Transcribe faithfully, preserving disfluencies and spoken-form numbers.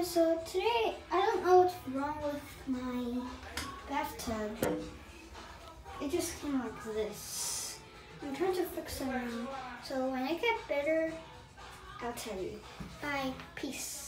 so today, I don't know what's wrong with my bathtub. It just came like this. I'm trying to fix it now. So when it gets better, I'll tell you. Bye. Peace.